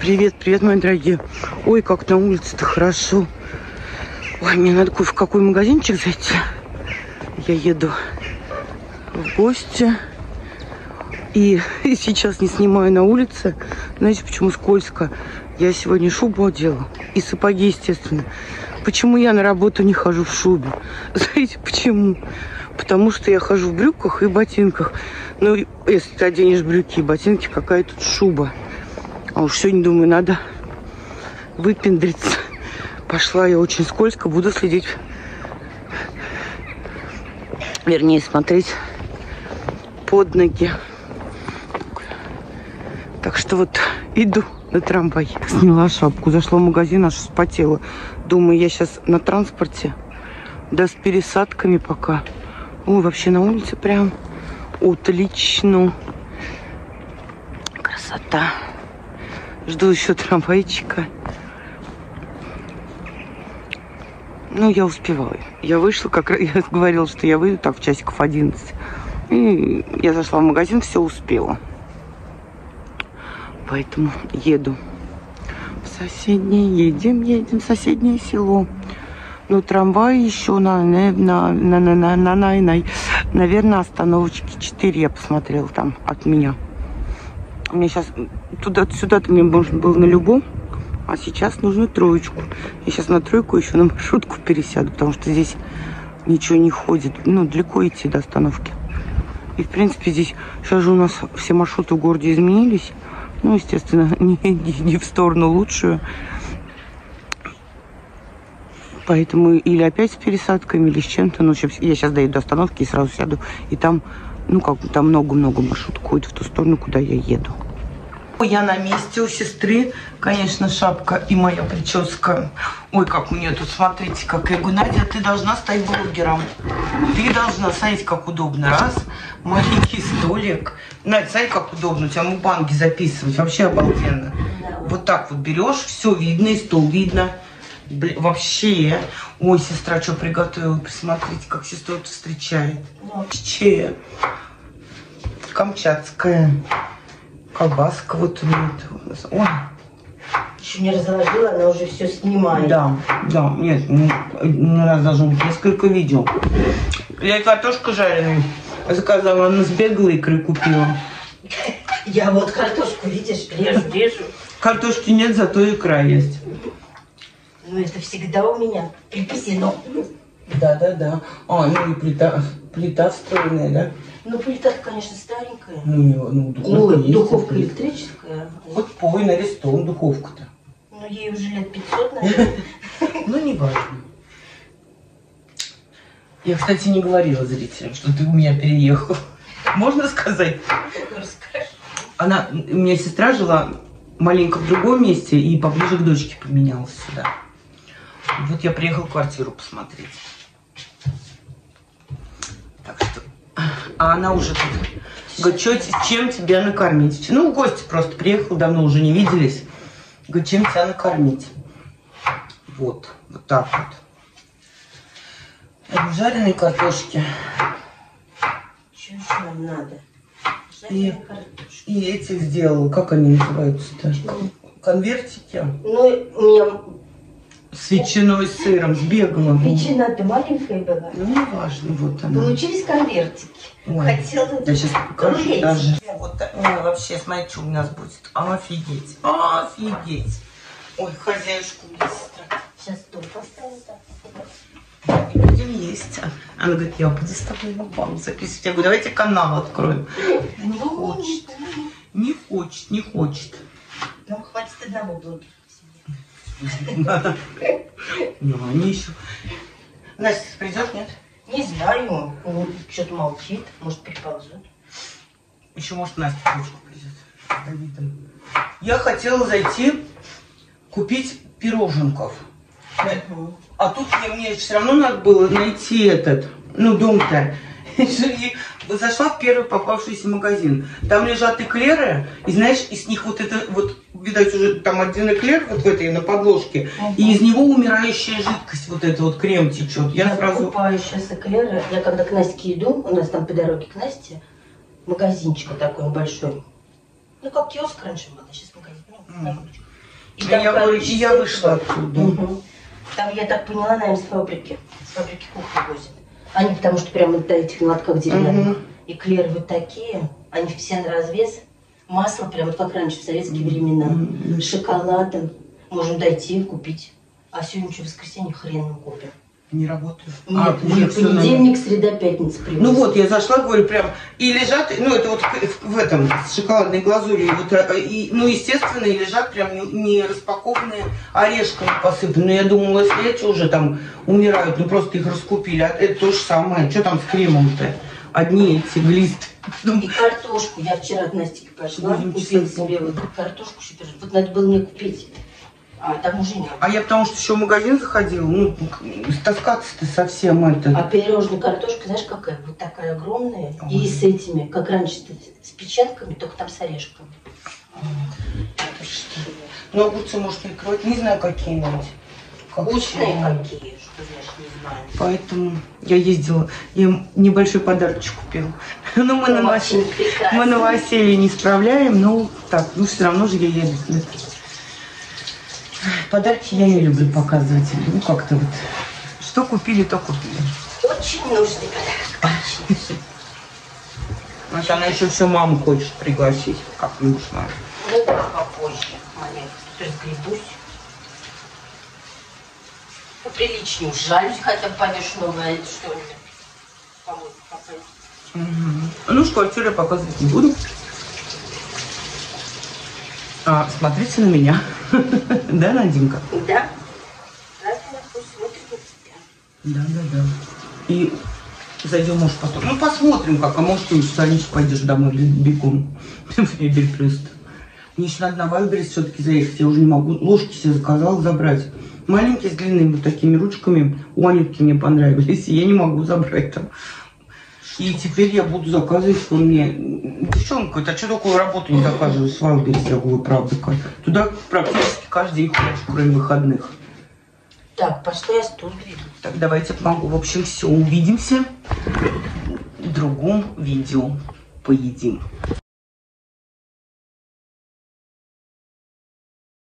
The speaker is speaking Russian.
Привет, привет, мои дорогие. Ой, как на улице-то хорошо. Ой, мне надо в какой магазинчик зайти. Я еду в гости. И сейчас не снимаю на улице. Знаете, почему скользко? Я сегодня шубу одела. И сапоги, естественно. Почему я на работу не хожу в шубе? Знаете, почему? Потому что я хожу в брюках и ботинках. Ну, если ты оденешь брюки и ботинки, какая тут шуба? А уж сегодня, думаю, надо выпендриться. Пошла я очень скользко. Буду следить. Вернее, смотреть под ноги. Так что вот иду на трамвай. Сняла шапку, зашла в магазин, аж вспотела. Думаю, я сейчас на транспорте. Да с пересадками пока. Ой, вообще на улице прям отлично. Красота. Жду еще трамвайчика. Ну, я успеваю. Я вышла, как раз, я говорила, что я выйду так в часиков 11. И я зашла в магазин, все успела. Поэтому еду в соседнее, едем в соседнее село. Ну, трамвай еще наверное, остановочки 4 я посмотрела там от меня. Мне сейчас туда-сюда-то мне можно было на любом, а сейчас нужно троечку. Я сейчас на тройку еще на маршрутку пересяду, потому что здесь ничего не ходит. Ну, далеко идти до остановки. И, в принципе, здесь сейчас же у нас все маршруты в городе изменились. Ну, естественно, не в сторону лучшую. Поэтому или опять с пересадками, или с чем-то. Ну, я сейчас доеду до остановки и сразу сяду. И там, ну, как там много-много маршрутов ходит в ту сторону, куда я еду. Я на месте у сестры. Конечно, шапка и моя прическа. Ой, как у нее тут, смотрите, как. Я говорю, Надя, ты должна стать блогером. Ты должна, смотрите, как удобно. Раз, маленький столик. Надя, смотри, как удобно. У тебя мукбанги записывать. Вообще обалденно. Вот так вот берешь, все видно, и стол видно. Вообще. Ой, сестра что приготовила. Посмотрите, как сестра это встречает. Вообще. Камчатская. Колбаска вот у меня. Ой. Еще не разложила, она уже все снимает. Да, нет, у нас должно быть несколько видео. Я картошку жареную заказала, она сбегала, икры купила. Я вот картошку, видишь, режу. Картошки нет, зато икра есть. Ну, это всегда у меня припасено. Да. А, ну и плита встроенная, да? Ну, плита, конечно, старенькая. Духовка есть. Электрическая. Хоть пой на рестон духовка-то. Ну, ей уже лет 500, наверное. Ну, не важно. Я, кстати, не говорила зрителям, что ты у меня переехал. Можно сказать? Расскажи. У меня сестра жила маленько в другом месте и поближе к дочке поменялась сюда. Вот я приехала квартиру посмотреть. Так что... А она уже тут. Говорит, чем тебя накормить? Ну, в гости просто приехала, давно уже не виделись. Говорит, чем тебя накормить? Вот так вот. Жареные картошки. Что еще нам надо? И этих сделала. Как они называются-то? Конвертики. Ну, у меня... С ветчиной, с сыром, сбегала. Ветчина-то маленькая была. Ну, не важно, вот она. Получились конвертики. Ой, хотела... Я сейчас покажу Рулетики. даже. Вот, вообще, смотри, что у нас будет. Офигеть. Офигеть. Ой, хозяюшку у меня сестра. Сейчас стол поставим так. И будем есть. Она говорит, я буду с тобой на бал записывать. Я говорю, давайте канал откроем. Да не хочет. Не хочет. Нам хватит одного блогера. Ну, они еще... Настя, придет, нет? Не знаю. Он что-то молчит. Может, переползет. Еще, может, Настя придет. Я хотела зайти купить пироженков. А тут мне все равно надо было найти дом-то. И зашла в первый попавшийся магазин. Там лежат эклеры, и знаешь, из них видать, уже там один эклер вот в этой на подложке, и из него умирающая жидкость, вот это вот крем течет. Я сразу покупаю сейчас эклеры. Я когда к Настике иду, у нас там по дороге к Насте магазинчик такой большой. Ну, как киоск раньше был, а сейчас магазин. И там, Я короче, вышла оттуда. Угу. Там, я так поняла, наверное, с фабрики кухни возят. Они потому что прямо до этих лотках деревянных. Эклеры вот такие, они все на развес. Масло прям вот как раньше, в советские времена. Шоколадом. Можем дойти купить. А сегодня что, воскресенье, хрен мы купим. Не работаю. Нет, уже понедельник, среда, пятница привозят. Ну вот, я зашла, говорю, прям, и лежат, ну это вот в этом, с шоколадной глазурью, вот, и, ну естественно, и лежат прям не распакованные, орешками посыпанные. Я думала, если эти уже там умирают, ну просто их раскупили, а это то же самое. Что там с кремом-то? Одни эти глисты. И картошку. Я вчера от Настики пошла, купила себе вот картошку. Вот надо было мне купить. А там уже нет. А я потому что еще в магазин заходила, ну, таскаться-то совсем это. А пирожная картошка, знаешь, какая? Вот такая огромная. Ой. И с этими, как раньше, с печенками, только там с орешками. Ну, огурцы, может, прикрывать, не знаю, какие найти. Вкусные какие, что значит, не знаю. Поэтому я ездила, я им небольшой подарочек купила. Ну, мы на новоселье не справляем, но так, ну, все равно же я еду. Подарки я не люблю показывать. Ну, как-то вот. Что купили, то купили. Очень нужный подарок. Очень. Значит, она еще всю маму хочет пригласить, как нужно. Ну да, попозже. Маленько. Тут разгребусь. Поприличнее ужалюсь, хотя бы повешу новое что-нибудь. Ну, квартиру я показывать не буду. А, смотрите на меня. Да, Наденька? Да. Правильно, пусть смотрит на тебя. Да. И зайдем, может, потом. Ну, посмотрим как. А может, ты с Анечкой пойдешь домой бегом. В Мебель просто. Мне еще надо на Вайлдберрис все-таки заехать. Я уже не могу. Ложки себе заказала забрать. Маленькие, с длинными вот такими ручками. У Анютки мне понравились. И я не могу забрать там. И теперь я буду заказывать, что мне... Девчонка, а что такую работу не заказываю с Вайлдберрис, я говорю, правда. Туда практически каждый день хожу, кроме выходных. Так, пошла я стул двигать. Так, давайте помогу. В общем, все, увидимся в другом видео. Поедим.